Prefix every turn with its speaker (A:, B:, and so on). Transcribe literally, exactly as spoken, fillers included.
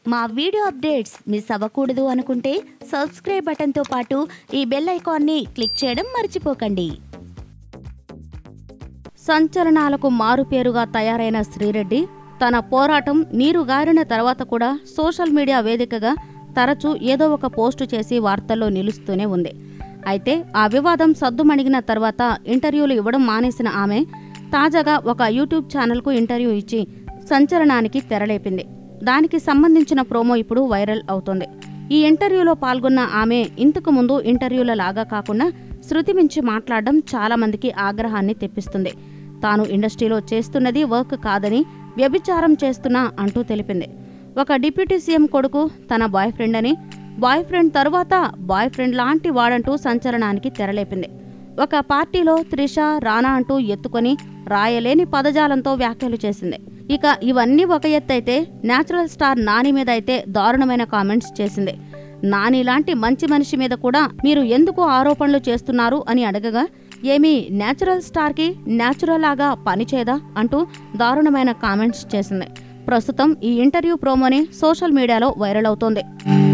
A: మా video updates miss అవ్వకూడదు అనుకుంటే సబ్స్క్రైబ్ బటన్తో పాటు ఈ బెల్ ఐకాన్ని క్లిక్ చేయడం మర్చిపోకండి. సంచలనాలకు మారుపేరుగా తయారైన శ్రీరెడ్డి తన పోరాటం నీరుగారిన తర్వాత కూడా సోషల్ మీడియా వేదికగా తరచూ ఏదో ఒక పోస్టు చేసి వార్తల్లో నిలుస్తూనే ఉంది. అయితే ఆ వివాదం సద్దుమణిగిన తర్వాత ఇంటర్వ్యూలు ఇవ్వడం మానేసిన ఆమె తాజాగా ఒక యూట్యూబ్ ఛానల్కు ఇంటర్వ్యూ ఇచ్చి సంచలనానికి తెరలేపింది. దానికి సంబంధించిన ప్రోమో ఇప్పుడు వైరల్ అవుతోంది. ఈ ఇంటర్వ్యూలో పాల్గొన్న ఆమె ఇంతకు ముందు ఇంటర్వ్యూల లాగా కాకుండా శృతి మించి మాట్లాడడం చాలా మందికి ఆగ్రహాన్ని తెప్పిస్తుంది. తాను ఇండస్ట్రీలో చేస్తున్నది వర్క్ కాదని వ్యభిచారం చేస్తున్నా అంటూ తెలిపింది. ఒక డిప్యూటీ సీఎం కొడుకు తన బాయ్ ఫ్రెండ్ అని, బాయ్ ఫ్రెండ్ తరువాత బాయ్ ఫ్రెండ్ లాంటి వాడంటూ సంచలనానికి తెరలేపింది. ఒక పార్టీలో త్రిష, రానా అంటూ ఎత్తుకొని రాయలేని పదజాలంతో వ్యాఖ్యలు చేసింది. ఇక ఇవన్నీ ఒక ఎత్తైతే న్యాచురల్ స్టార్ నాని మీద అయితే దారుణమైన కామెంట్స్ చేసింది. నాని లాంటి మంచి మనిషి మీద కూడా మీరు ఎందుకు ఆరోపణలు చేస్తున్నారు అని అడగగా, ఏమీ న్యాచురల్ స్టార్కి న్యాచురల్ లాగా పనిచేయదా అంటూ దారుణమైన కామెంట్స్ చేసింది. ప్రస్తుతం ఈ ఇంటర్వ్యూ ప్రోమోని సోషల్ మీడియాలో వైరల్ అవుతోంది.